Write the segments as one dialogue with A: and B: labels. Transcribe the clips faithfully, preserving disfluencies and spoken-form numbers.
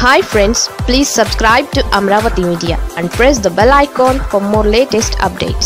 A: Hi friends, please subscribe to Amaravathi Media and press the bell icon for more latest updates.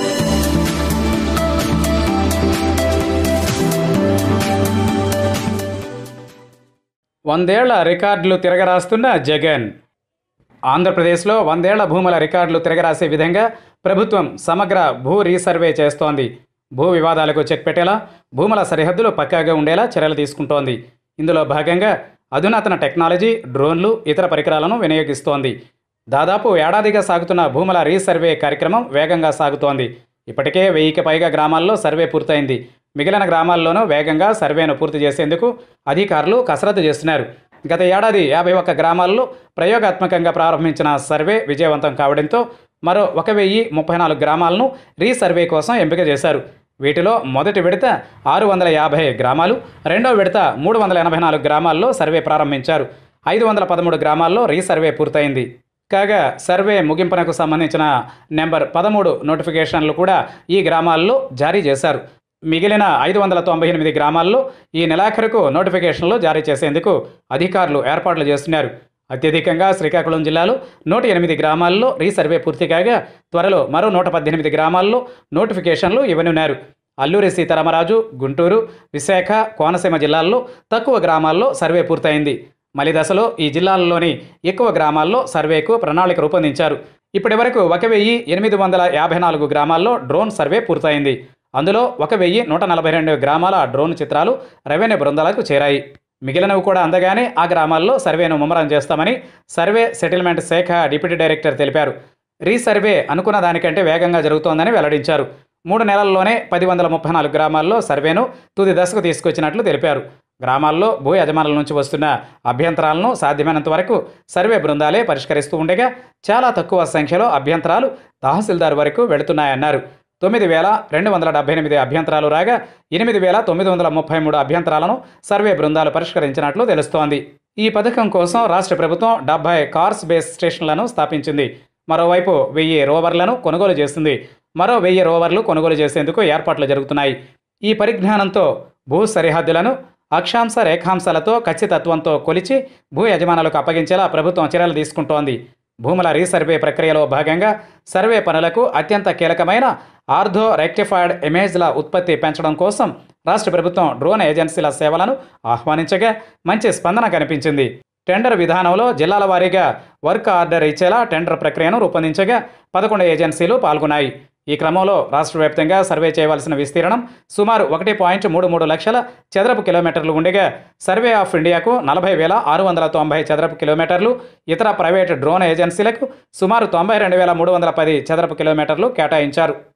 B: వందేళ్ల రికార్డులు తిరగరాస్తున్న జగన్. ఆంధ్రప్రదేశ్లో వందేళ్ల భూముల రికార్డులు తిరగరాసే విధంగా ప్రభుత్వం సమగ్ర భూ రీసర్వే చేస్తోంది. భూ వివాదాలకు చెక్ పెట్టేలా, భూముల సరిహద్దులు పక్కాగా ఉండేలా చర్యలు తీసుకుంటోంది. ఇందులో భాగంగా అధునాతన టెక్నాలజీ, డ్రోన్లు, ఇతర పరికరాలను వినియోగిస్తోంది. దాదాపు ఏడాదిగా సాగుతున్న భూముల రీసర్వే కార్యక్రమం వేగంగా సాగుతోంది. ఇప్పటికే వెయ్యికి పైగా గ్రామాల్లో సర్వే పూర్తయింది. మిగిలిన గ్రామాల్లోనూ వేగంగా సర్వేను పూర్తి చేసేందుకు అధికారులు కసరత్తు చేస్తున్నారు. గత ఏడాది యాభై ఒక్క గ్రామాల్లో ప్రయోగాత్మకంగా ప్రారంభించిన సర్వే విజయవంతం కావడంతో మరో ఒక వెయ్యి ముప్పై నాలుగు గ్రామాలను రీసర్వే కోసం ఎంపిక చేశారు. వీటిలో మొదటి విడత ఆరు వందల యాభై గ్రామాలు, రెండో విడత మూడు వందల ఎనభై నాలుగు గ్రామాల్లో సర్వే ప్రారంభించారు. ఐదు వందల పదమూడు గ్రామాల్లో రీసర్వే పూర్తయింది. కాగా సర్వే ముగింపునకు సంబంధించిన నెంబర్ పదమూడు నోటిఫికేషన్లు కూడా ఈ గ్రామాల్లో జారీ చేశారు. మిగిలిన ఐదు వందల తొంభై ఎనిమిది గ్రామాల్లో ఈ నెలాఖరుకు నోటిఫికేషన్లు జారీ చేసేందుకు అధికారులు ఏర్పాట్లు చేస్తున్నారు. అత్యధికంగా శ్రీకాకుళం జిల్లాలో నూట ఎనిమిది గ్రామాల్లో రీసర్వే పూర్తి కాగా త్వరలో మరో నూట పద్దెనిమిది గ్రామాల్లో నోటిఫికేషన్లు ఇవ్వనున్నారు. అల్లూరి సీతారామరాజు, గుంటూరు, విశాఖ, కోనసీమ జిల్లాల్లో తక్కువ గ్రామాల్లో సర్వే పూర్తయింది. మలి దశలో ఈ జిల్లాల్లోని ఎక్కువ గ్రామాల్లో సర్వేకు ప్రణాళిక రూపొందించారు. ఇప్పటి వరకు ఒక వెయ్యి ఎనిమిది వందల యాభై నాలుగు గ్రామాల్లో డ్రోన్ సర్వే పూర్తయింది. అందులో ఒక వెయ్యి నూట నలభై రెండు గ్రామాల డ్రోన్ చిత్రాలు రెవెన్యూ బృందాలకు చేరాయి. మిగిలినవి కూడా అందగానే ఆ గ్రామాల్లో సర్వేను ముమ్మరం చేస్తామని సర్వే సెటిల్మెంట్ శాఖ డిప్యూటీ డైరెక్టర్ తెలిపారు. రీసర్వే అనుకున్న దానికంటే వేగంగా జరుగుతోందని వెల్లడించారు. మూడు నెలల్లోనే పది వందల ముప్పై నాలుగు గ్రామాల్లో సర్వేను తుది దశకు తీసుకొచ్చినట్లు తెలిపారు. గ్రామాల్లో భూ యజమానుల నుంచి వస్తున్న అభ్యంతరాలను సాధ్యమైనంత వరకు సర్వే బృందాలే పరిష్కరిస్తూ ఉండగా చాలా తక్కువ సంఖ్యలో అభ్యంతరాలు తహసీల్దార్ వరకు వెళుతున్నాయన్నారు. తొమ్మిది వేల రెండు వందల డెబ్బై ఎనిమిది అభ్యంతరాలు రాగా ఎనిమిది వేల తొమ్మిది వందల ముప్పై మూడు అభ్యంతరాలను సర్వే బృందాలు పరిష్కరించినట్లు తెలుస్తోంది. ఈ పథకం కోసం రాష్ట్ర ప్రభుత్వం డెబ్బై కార్స్ బేస్ స్టేషన్లను స్థాపించింది. మరోవైపు వెయ్యి రోవర్లను కొనుగోలు చేస్తుంది. మరో వెయ్యి రోవర్లు కొనుగోలు చేసేందుకు ఏర్పాట్లు జరుగుతున్నాయి. ఈ పరిజ్ఞానంతో భూ సరిహద్దులను అక్షాంశ రేఖాంశాలతో ఖచ్చితత్వంతో కొలిచి భూ యజమానులకు అప్పగించేలా ప్రభుత్వం చర్యలు తీసుకుంటోంది. భూముల రీసర్వే ప్రక్రియలో భాగంగా సర్వే పనులకు అత్యంత కీలకమైన ఆర్థో రెక్టిఫైడ్ ఇమేజ్ల ఉత్పత్తి పెంచడం కోసం రాష్ట్ర ప్రభుత్వం డ్రోన్ ఏజెన్సీల సేవలను ఆహ్వానించగా మంచి స్పందన కనిపించింది. టెండర్ విధానంలో జిల్లాల వారీగా వర్క్ ఆర్డర్ ఇచ్చేలా టెండర్ ప్రక్రియను రూపొందించగా పదకొండు ఏజెన్సీలు పాల్గొన్నాయి. ఈ క్రమంలో రాష్ట్ర వ్యాప్తంగా సర్వే చేయవలసిన విస్తీర్ణం సుమారు ఒకటి పాయింట్ మూడు మూడు లక్షల చదరపు కిలోమీటర్లు ఉండగా సర్వే ఆఫ్ ఇండియాకు నలభై వేల ఆరు వందల తొంభై చదరపు కిలోమీటర్లు, ఇతర ప్రైవేటు డ్రోన్ ఏజెన్సీలకు సుమారు తొంభై రెండు వేల మూడు వందల పది చదరపు కిలోమీటర్లు కేటాయించారు.